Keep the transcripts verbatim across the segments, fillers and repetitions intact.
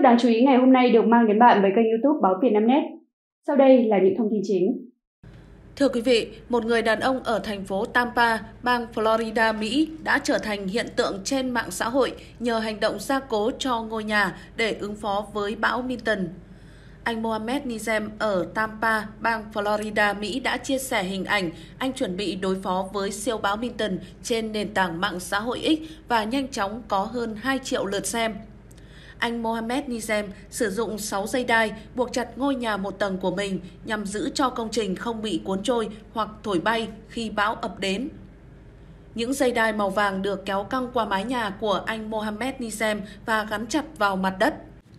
tức đáng chú ý ngày hôm nay được mang đến bạn với kênh YouTube Báo Vietnamnet. Sau đây là những thông tin chính. Thưa quý vị, một người đàn ông ở thành phố Tampa, bang Florida, Mỹ đã trở thành hiện tượng trên mạng xã hội nhờ hành động gia cố cho ngôi nhà để ứng phó với bão Milton. Anh Mohammed Nizam ở Tampa, bang Florida, Mỹ đã chia sẻ hình ảnh anh chuẩn bị đối phó với siêu bão Milton trên nền tảng mạng xã hội X và nhanh chóng có hơn hai triệu lượt xem. Anh Mohammed Nizam sử dụng sáu dây đai buộc chặt ngôi nhà một tầng của mình nhằm giữ cho công trình không bị cuốn trôi hoặc thổi bay khi bão ập đến. Những dây đai màu vàng được kéo căng qua mái nhà của anh Mohammed Nizam và gắn chặt vào mặt đất.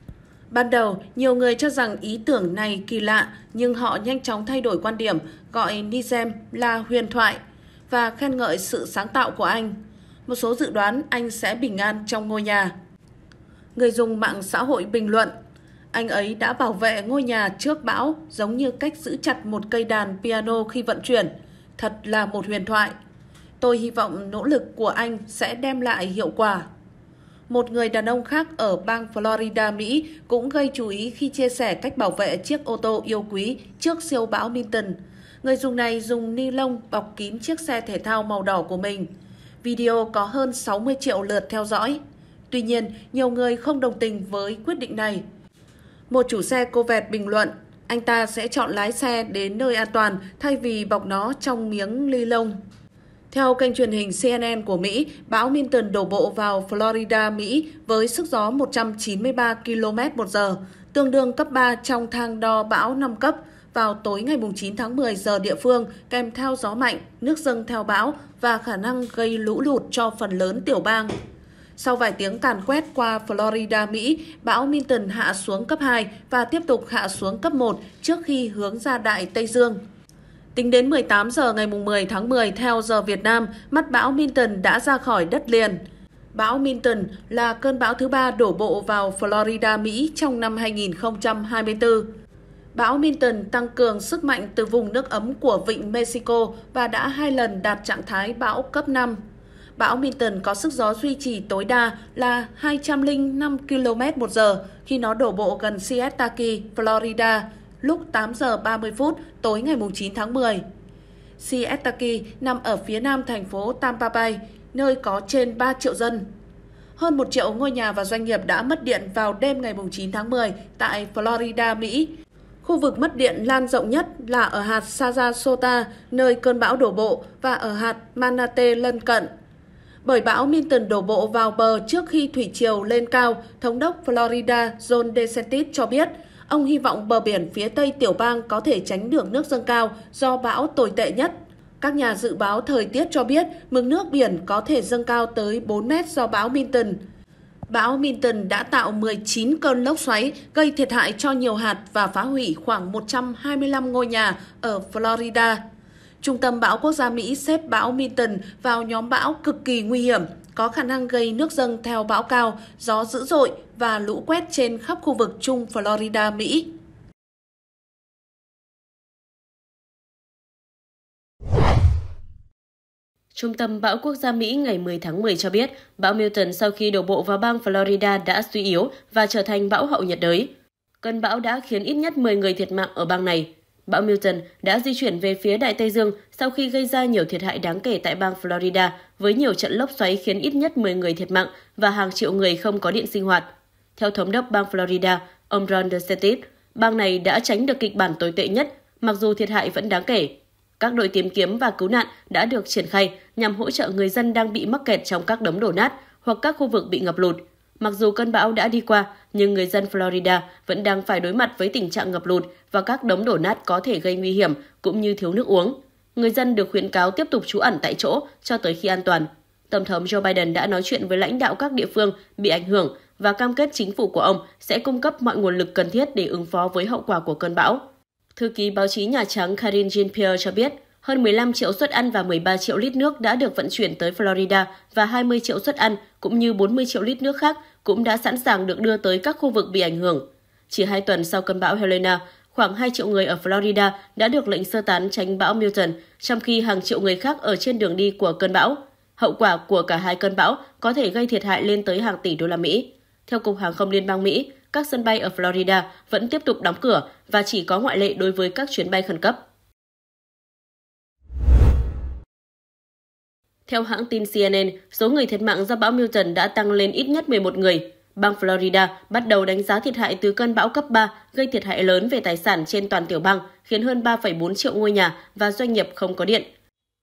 Ban đầu, nhiều người cho rằng ý tưởng này kỳ lạ, nhưng họ nhanh chóng thay đổi quan điểm, gọi Nizam là huyền thoại và khen ngợi sự sáng tạo của anh. Một số dự đoán anh sẽ bình an trong ngôi nhà. Người dùng mạng xã hội bình luận, anh ấy đã bảo vệ ngôi nhà trước bão giống như cách giữ chặt một cây đàn piano khi vận chuyển. Thật là một huyền thoại. Tôi hy vọng nỗ lực của anh sẽ đem lại hiệu quả. Một người đàn ông khác ở bang Florida, Mỹ cũng gây chú ý khi chia sẻ cách bảo vệ chiếc ô tô yêu quý trước siêu bão Milton. Người dùng này dùng ni lông bọc kín chiếc xe thể thao màu đỏ của mình. Video có hơn sáu mươi triệu lượt theo dõi. Tuy nhiên, nhiều người không đồng tình với quyết định này. Một chủ xe cô vẹt bình luận, anh ta sẽ chọn lái xe đến nơi an toàn thay vì bọc nó trong miếng ni lông. Theo kênh truyền hình C N N của Mỹ, bão Milton đổ bộ vào Florida, Mỹ với sức gió một trăm chín mươi ba ki lô mét một giờ, tương đương cấp ba trong thang đo bão năm cấp vào tối ngày chín tháng mười giờ địa phương, kèm theo gió mạnh, nước dâng theo bão và khả năng gây lũ lụt cho phần lớn tiểu bang. Sau vài tiếng càn quét qua Florida, Mỹ, bão Milton hạ xuống cấp hai và tiếp tục hạ xuống cấp một trước khi hướng ra Đại Tây Dương. Tính đến mười tám giờ ngày mười tháng mười theo giờ Việt Nam, mắt bão Milton đã ra khỏi đất liền. Bão Milton là cơn bão thứ ba đổ bộ vào Florida, Mỹ trong năm hai nghìn không trăm hai mươi tư. Bão Milton tăng cường sức mạnh từ vùng nước ấm của vịnh Mexico và đã hai lần đạt trạng thái bão cấp năm. Bão Milton có sức gió duy trì tối đa là hai trăm lẻ năm ki lô mét một giờ khi nó đổ bộ gần Siesta Key, Florida, lúc tám giờ ba mươi phút tối ngày chín tháng mười. Siesta Key nằm ở phía nam thành phố Tampa Bay, nơi có trên ba triệu dân. Hơn một triệu ngôi nhà và doanh nghiệp đã mất điện vào đêm ngày chín tháng mười tại Florida, Mỹ. Khu vực mất điện lan rộng nhất là ở hạt Sarasota, nơi cơn bão đổ bộ, và ở hạt Manatee lân cận. Bởi bão Milton đổ bộ vào bờ trước khi thủy triều lên cao, Thống đốc Florida Ron DeSantis cho biết ông hy vọng bờ biển phía tây tiểu bang có thể tránh được nước dâng cao do bão tồi tệ nhất. Các nhà dự báo thời tiết cho biết mực nước biển có thể dâng cao tới bốn mét do bão Milton. Bão Milton đã tạo mười chín cơn lốc xoáy, gây thiệt hại cho nhiều hạt và phá hủy khoảng một trăm hai mươi lăm ngôi nhà ở Florida. Trung tâm Bão Quốc gia Mỹ xếp bão Milton vào nhóm bão cực kỳ nguy hiểm, có khả năng gây nước dâng theo bão cao, gió dữ dội và lũ quét trên khắp khu vực Trung Florida, Mỹ. Trung tâm Bão Quốc gia Mỹ ngày mười tháng mười cho biết bão Milton sau khi đổ bộ vào bang Florida đã suy yếu và trở thành bão hậu nhiệt đới. Cơn bão đã khiến ít nhất mười người thiệt mạng ở bang này. Bão Milton đã di chuyển về phía Đại Tây Dương sau khi gây ra nhiều thiệt hại đáng kể tại bang Florida với nhiều trận lốc xoáy khiến ít nhất mười người thiệt mạng và hàng triệu người không có điện sinh hoạt. Theo Thống đốc bang Florida, ông Ron DeSantis, bang này đã tránh được kịch bản tồi tệ nhất, mặc dù thiệt hại vẫn đáng kể. Các đội tìm kiếm và cứu nạn đã được triển khai nhằm hỗ trợ người dân đang bị mắc kẹt trong các đống đổ nát hoặc các khu vực bị ngập lụt. Mặc dù cơn bão đã đi qua, nhưng người dân Florida vẫn đang phải đối mặt với tình trạng ngập lụt và các đống đổ nát có thể gây nguy hiểm cũng như thiếu nước uống. Người dân được khuyến cáo tiếp tục trú ẩn tại chỗ cho tới khi an toàn. Tổng thống Joe Biden đã nói chuyện với lãnh đạo các địa phương bị ảnh hưởng và cam kết chính phủ của ông sẽ cung cấp mọi nguồn lực cần thiết để ứng phó với hậu quả của cơn bão. Thư ký báo chí Nhà Trắng Karine Jean-Pierre cho biết hơn mười lăm triệu suất ăn và mười ba triệu lít nước đã được vận chuyển tới Florida và hai mươi triệu suất ăn cũng như bốn mươi triệu lít nước khác cũng đã sẵn sàng được đưa tới các khu vực bị ảnh hưởng. Chỉ hai tuần sau cơn bão Helena, khoảng hai triệu người ở Florida đã được lệnh sơ tán tránh bão Milton, trong khi hàng triệu người khác ở trên đường đi của cơn bão. Hậu quả của cả hai cơn bão có thể gây thiệt hại lên tới hàng tỷ đô la Mỹ. Theo Cục Hàng không Liên bang Mỹ, các sân bay ở Florida vẫn tiếp tục đóng cửa và chỉ có ngoại lệ đối với các chuyến bay khẩn cấp. Theo hãng tin C N N, số người thiệt mạng do bão Milton đã tăng lên ít nhất mười một người. Bang Florida bắt đầu đánh giá thiệt hại từ cơn bão cấp ba gây thiệt hại lớn về tài sản trên toàn tiểu bang, khiến hơn ba phẩy bốn triệu ngôi nhà và doanh nghiệp không có điện.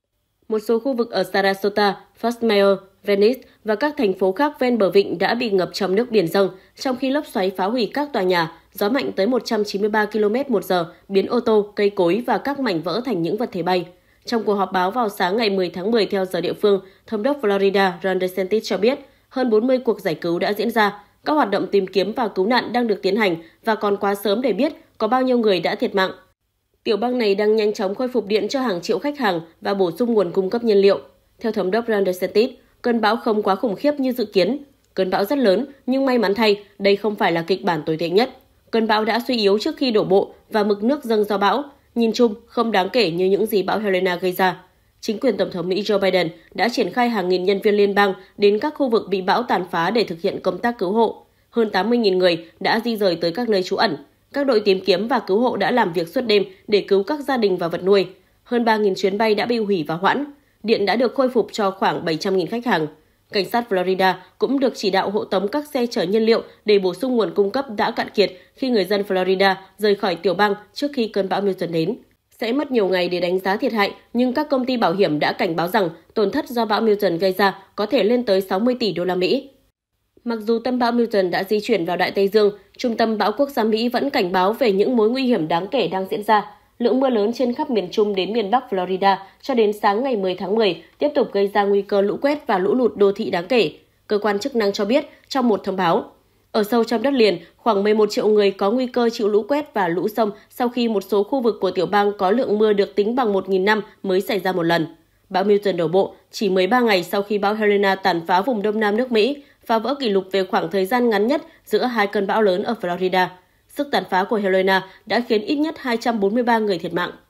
Một số khu vực ở Sarasota, Fort Myers, Venice và các thành phố khác ven bờ vịnh đã bị ngập trong nước biển dâng, trong khi lốc xoáy phá hủy các tòa nhà, gió mạnh tới một trăm chín mươi ba ki lô mét một giờ, biến ô tô, cây cối và các mảnh vỡ thành những vật thể bay. Trong cuộc họp báo vào sáng ngày mười tháng mười theo giờ địa phương, Thống đốc Florida Ron DeSantis cho biết hơn bốn mươi cuộc giải cứu đã diễn ra. Các hoạt động tìm kiếm và cứu nạn đang được tiến hành và còn quá sớm để biết có bao nhiêu người đã thiệt mạng. Tiểu bang này đang nhanh chóng khôi phục điện cho hàng triệu khách hàng và bổ sung nguồn cung cấp nhiên liệu. Theo Thống đốc Ron DeSantis, cơn bão không quá khủng khiếp như dự kiến. Cơn bão rất lớn, nhưng may mắn thay, đây không phải là kịch bản tồi tệ nhất. Cơn bão đã suy yếu trước khi đổ bộ và mực nước dâng do bão. Nhìn chung, không đáng kể như những gì bão Helene gây ra. Chính quyền Tổng thống Mỹ Joe Biden đã triển khai hàng nghìn nhân viên liên bang đến các khu vực bị bão tàn phá để thực hiện công tác cứu hộ. Hơn tám mươi nghìn người đã di rời tới các nơi trú ẩn. Các đội tìm kiếm và cứu hộ đã làm việc suốt đêm để cứu các gia đình và vật nuôi. Hơn ba nghìn chuyến bay đã bị hủy và hoãn. Điện đã được khôi phục cho khoảng bảy trăm nghìn khách hàng. Cảnh sát Florida cũng được chỉ đạo hộ tống các xe chở nhiên liệu để bổ sung nguồn cung cấp đã cạn kiệt khi người dân Florida rời khỏi tiểu bang trước khi cơn bão Milton đến. Sẽ mất nhiều ngày để đánh giá thiệt hại, nhưng các công ty bảo hiểm đã cảnh báo rằng tổn thất do bão Milton gây ra có thể lên tới sáu mươi tỷ đô la Mỹ. Mặc dù tâm bão Milton đã di chuyển vào Đại Tây Dương, Trung tâm Bão Quốc gia Mỹ vẫn cảnh báo về những mối nguy hiểm đáng kể đang diễn ra. Lượng mưa lớn trên khắp miền Trung đến miền Bắc Florida cho đến sáng ngày mười tháng mười tiếp tục gây ra nguy cơ lũ quét và lũ lụt đô thị đáng kể, cơ quan chức năng cho biết trong một thông báo. Ở sâu trong đất liền, khoảng mười một triệu người có nguy cơ chịu lũ quét và lũ sông sau khi một số khu vực của tiểu bang có lượng mưa được tính bằng một nghìn năm mới xảy ra một lần. Bão Milton đổ bộ chỉ mười ba ngày sau khi bão Helene tàn phá vùng đông nam nước Mỹ, phá vỡ kỷ lục về khoảng thời gian ngắn nhất giữa hai cơn bão lớn ở Florida. Sức tàn phá của Helene đã khiến ít nhất hai trăm bốn mươi ba người thiệt mạng.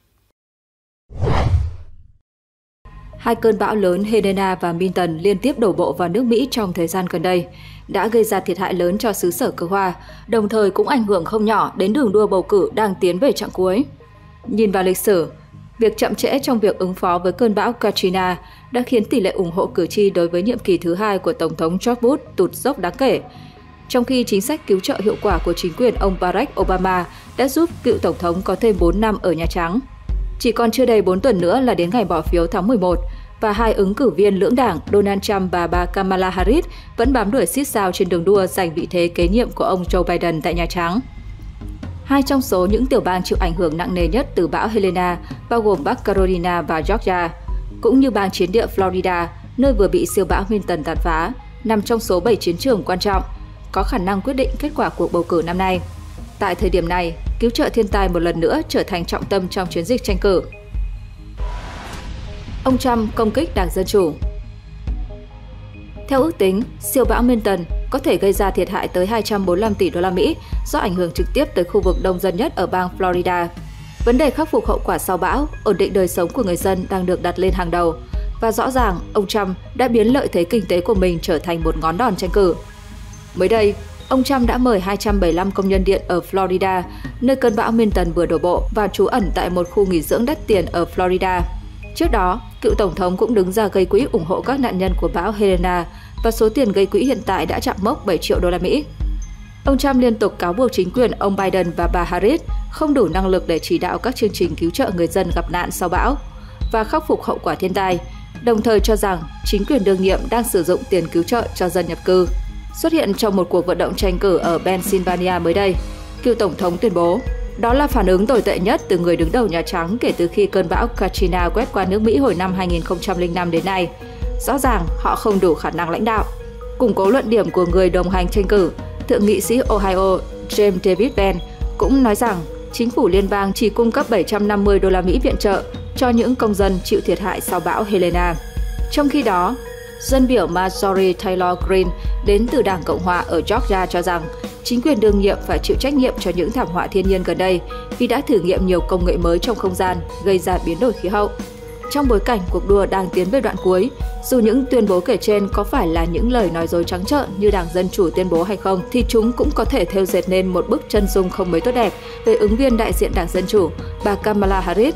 Hai cơn bão lớn Helene và Milton liên tiếp đổ bộ vào nước Mỹ trong thời gian gần đây đã gây ra thiệt hại lớn cho xứ sở cờ hoa, đồng thời cũng ảnh hưởng không nhỏ đến đường đua bầu cử đang tiến về chặng cuối. Nhìn vào lịch sử, việc chậm trễ trong việc ứng phó với cơn bão Katrina đã khiến tỷ lệ ủng hộ cử tri đối với nhiệm kỳ thứ hai của Tổng thống George Bush tụt dốc đáng kể, trong khi chính sách cứu trợ hiệu quả của chính quyền ông Barack Obama đã giúp cựu Tổng thống có thêm bốn năm ở Nhà Trắng. Chỉ còn chưa đầy bốn tuần nữa là đến ngày bỏ phiếu tháng mười một, và hai ứng cử viên lưỡng đảng Donald Trump và bà Kamala Harris vẫn bám đuổi xít sao trên đường đua giành vị thế kế nhiệm của ông Joe Biden tại Nhà Trắng. Hai trong số những tiểu bang chịu ảnh hưởng nặng nề nhất từ bão Helene bao gồm Bắc Carolina và Georgia, cũng như bang chiến địa Florida, nơi vừa bị siêu bão Milton tàn phá, nằm trong số bảy chiến trường quan trọng, có khả năng quyết định kết quả cuộc bầu cử năm nay. Tại thời điểm này, cứu trợ thiên tai một lần nữa trở thành trọng tâm trong chiến dịch tranh cử. Ông Trump công kích Đảng Dân Chủ. Theo ước tính, siêu bão Milton có thể gây ra thiệt hại tới hai trăm bốn mươi lăm tỷ đô la Mỹ do ảnh hưởng trực tiếp tới khu vực đông dân nhất ở bang Florida. Vấn đề khắc phục hậu quả sau bão, ổn định đời sống của người dân đang được đặt lên hàng đầu. Và rõ ràng, ông Trump đã biến lợi thế kinh tế của mình trở thành một ngón đòn tranh cử. Mới đây, ông Trump đã mời hai trăm bảy mươi lăm công nhân điện ở Florida, nơi cơn bão Milton vừa đổ bộ, và trú ẩn tại một khu nghỉ dưỡng đắt tiền ở Florida. Trước đó, cựu Tổng thống cũng đứng ra gây quỹ ủng hộ các nạn nhân của bão Helene, và số tiền gây quỹ hiện tại đã chạm mốc bảy triệu đô la Mỹ. Ông Trump liên tục cáo buộc chính quyền ông Biden và bà Harris không đủ năng lực để chỉ đạo các chương trình cứu trợ người dân gặp nạn sau bão và khắc phục hậu quả thiên tai, đồng thời cho rằng chính quyền đương nhiệm đang sử dụng tiền cứu trợ cho dân nhập cư. Xuất hiện trong một cuộc vận động tranh cử ở Pennsylvania mới đây, cựu Tổng thống tuyên bố đó là phản ứng tồi tệ nhất từ người đứng đầu Nhà Trắng kể từ khi cơn bão Katrina quét qua nước Mỹ hồi năm hai nghìn không trăm lẻ năm đến nay. Rõ ràng họ không đủ khả năng lãnh đạo. Củng cố luận điểm của người đồng hành tranh cử, Thượng nghị sĩ Ohio James David Pence cũng nói rằng chính phủ liên bang chỉ cung cấp bảy trăm năm mươi đô la Mỹ viện trợ cho những công dân chịu thiệt hại sau bão Helene. Trong khi đó, dân biểu Marjorie Taylor Greene đến từ Đảng Cộng hòa ở Georgia cho rằng chính quyền đương nhiệm phải chịu trách nhiệm cho những thảm họa thiên nhiên gần đây vì đã thử nghiệm nhiều công nghệ mới trong không gian, gây ra biến đổi khí hậu. trong bối cảnh cuộc đua đang tiến về đoạn cuối. Dù những tuyên bố kể trên có phải là những lời nói dối trắng trợn như Đảng Dân Chủ tuyên bố hay không, thì chúng cũng có thể thêu dệt nên một bức chân dung không mấy tốt đẹp về ứng viên đại diện Đảng Dân Chủ, bà Kamala Harris.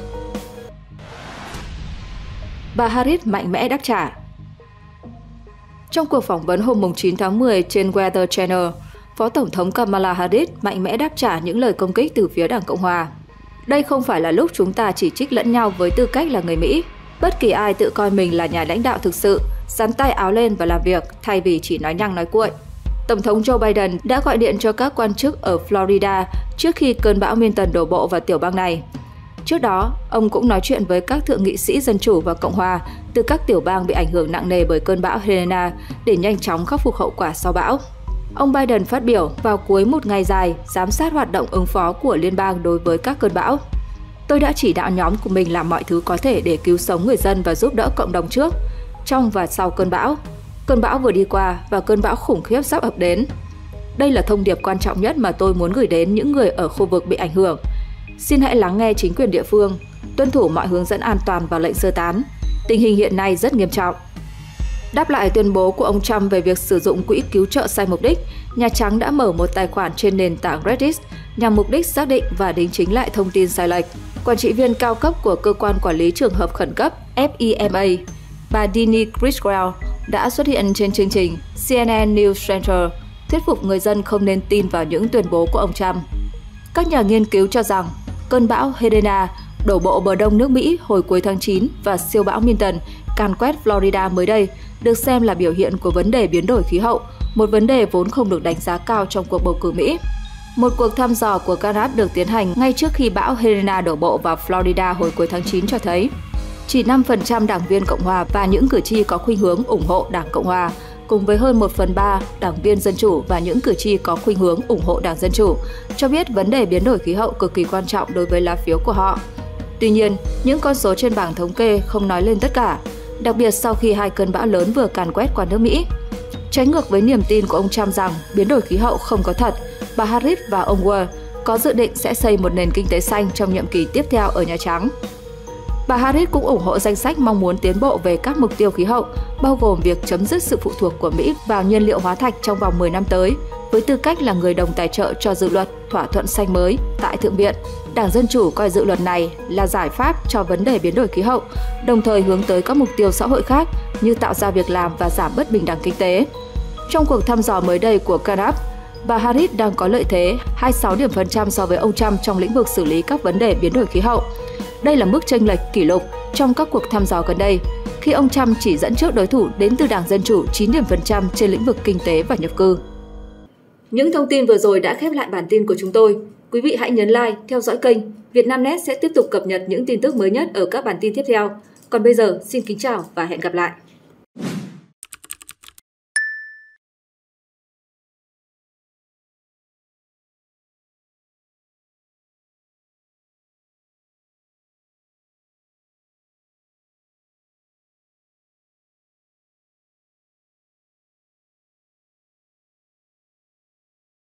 Bà Harris mạnh mẽ đáp trả. Trong cuộc phỏng vấn hôm chín tháng mười trên Weather Channel, Phó Tổng thống Kamala Harris mạnh mẽ đáp trả những lời công kích từ phía Đảng Cộng Hòa. Đây không phải là lúc chúng ta chỉ trích lẫn nhau với tư cách là người Mỹ. Bất kỳ ai tự coi mình là nhà lãnh đạo thực sự, dán tay áo lên và làm việc thay vì chỉ nói nhăng nói cuội. Tổng thống Joe Biden đã gọi điện cho các quan chức ở Florida trước khi cơn bão Milton đổ bộ vào tiểu bang này. Trước đó, ông cũng nói chuyện với các thượng nghị sĩ Dân Chủ và Cộng Hòa từ các tiểu bang bị ảnh hưởng nặng nề bởi cơn bão Helene để nhanh chóng khắc phục hậu quả sau bão. Ông Biden phát biểu vào cuối một ngày dài giám sát hoạt động ứng phó của liên bang đối với các cơn bão. Tôi đã chỉ đạo nhóm của mình làm mọi thứ có thể để cứu sống người dân và giúp đỡ cộng đồng trước, trong và sau cơn bão. Cơn bão vừa đi qua và cơn bão khủng khiếp sắp ập đến. Đây là thông điệp quan trọng nhất mà tôi muốn gửi đến những người ở khu vực bị ảnh hưởng. Xin hãy lắng nghe chính quyền địa phương, tuân thủ mọi hướng dẫn an toàn và lệnh sơ tán. Tình hình hiện nay rất nghiêm trọng. Đáp lại tuyên bố của ông Trump về việc sử dụng quỹ cứu trợ sai mục đích, Nhà Trắng đã mở một tài khoản trên nền tảng Reddit nhằm mục đích xác định và đính chính lại thông tin sai lệch. Quản trị viên cao cấp của Cơ quan Quản lý Trường hợp Khẩn cấp F E M A, bà Dini Criswell, đã xuất hiện trên chương trình C N N News Central, thuyết phục người dân không nên tin vào những tuyên bố của ông Trump. Các nhà nghiên cứu cho rằng cơn bão Helene đổ bộ bờ đông nước Mỹ hồi cuối tháng chín và siêu bão Milton càn quét Florida mới đây được xem là biểu hiện của vấn đề biến đổi khí hậu, một vấn đề vốn không được đánh giá cao trong cuộc bầu cử Mỹ. Một cuộc thăm dò của Gallup được tiến hành ngay trước khi bão Helene đổ bộ vào Florida hồi cuối tháng chín cho thấy chỉ năm phần trăm đảng viên Cộng hòa và những cử tri có khuynh hướng ủng hộ Đảng Cộng hòa, cùng với hơn một phần ba đảng viên Dân Chủ và những cử tri có khuynh hướng ủng hộ Đảng Dân Chủ, cho biết vấn đề biến đổi khí hậu cực kỳ quan trọng đối với lá phiếu của họ. Tuy nhiên, những con số trên bảng thống kê không nói lên tất cả, đặc biệt sau khi hai cơn bão lớn vừa càn quét qua nước Mỹ. Trái ngược với niềm tin của ông Trump rằng biến đổi khí hậu không có thật, bà Harris và ông Ward có dự định sẽ xây một nền kinh tế xanh trong nhiệm kỳ tiếp theo ở Nhà Trắng. Bà Harris cũng ủng hộ danh sách mong muốn tiến bộ về các mục tiêu khí hậu, bao gồm việc chấm dứt sự phụ thuộc của Mỹ vào nhiên liệu hóa thạch trong vòng mười năm tới, với tư cách là người đồng tài trợ cho dự luật thỏa thuận xanh mới tại Thượng viện. Đảng Dân Chủ coi dự luật này là giải pháp cho vấn đề biến đổi khí hậu, đồng thời hướng tới các mục tiêu xã hội khác như tạo ra việc làm và giảm bất bình đẳng kinh tế. Trong cuộc thăm dò mới đây của Gallup, bà Harris đang có lợi thế hai mươi sáu điểm phần trăm so với ông Trump trong lĩnh vực xử lý các vấn đề biến đổi khí hậu. Đây là mức chênh lệch kỷ lục trong các cuộc thăm dò gần đây, khi ông Trump chỉ dẫn trước đối thủ đến từ Đảng Dân Chủ chín điểm phần trăm trên lĩnh vực kinh tế và nhập cư. Những thông tin vừa rồi đã khép lại bản tin của chúng tôi. Quý vị hãy nhấn like, theo dõi kênh. Vietnamnet sẽ tiếp tục cập nhật những tin tức mới nhất ở các bản tin tiếp theo. Còn bây giờ, xin kính chào và hẹn gặp lại!